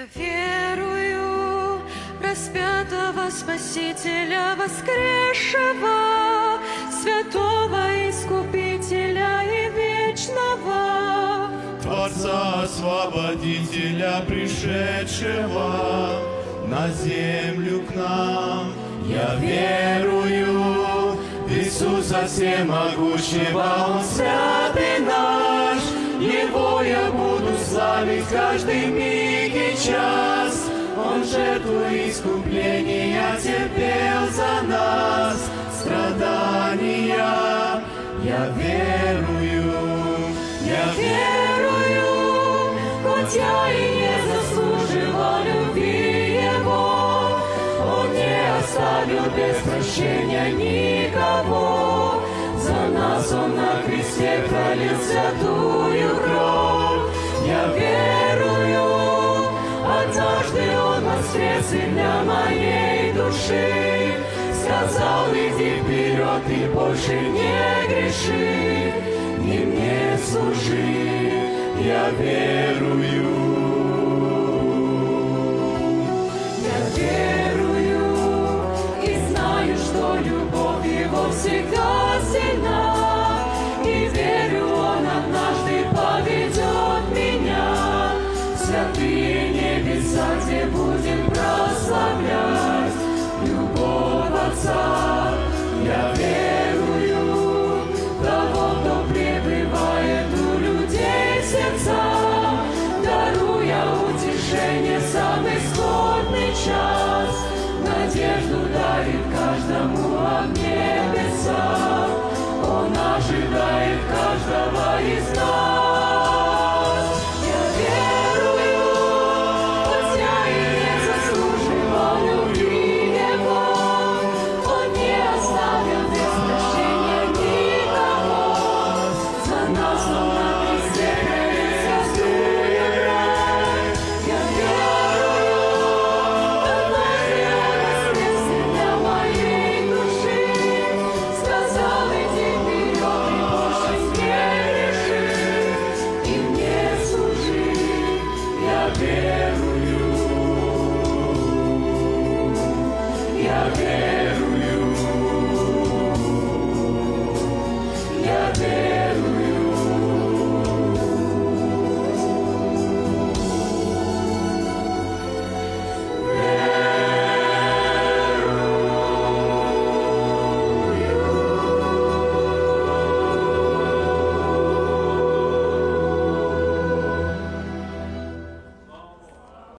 верую в распятого Спасителя воскресшего, святого Искупителя и вечного, Творца Освободителя, пришедшего на землю к нам. Я верую в Иисуса Всемогущего, Он святый наш, Его я буду славить каждый миг и час. Он жертву искупления терпел за нас, страдания. Я верую, хоть я и не заслужила любви Его, Он не оставил без прощения никого. За нас Он на кресте пролил святую кровь. Я верую, однажды Он воскрес и для моей души сказал: иди вперед и больше не греши, и мне служи. Я верую, и знаю, что любовь Его всегда сильна, и верю, Он однажды поведет меня в святые небеса, где будем прославлять любовь Отца. Я верую в того, кто пребывает у людей в сердцах, даруя утешение в самый скорбный час, надежду дарит каждому от небеса. Он ожидает каждого из нас.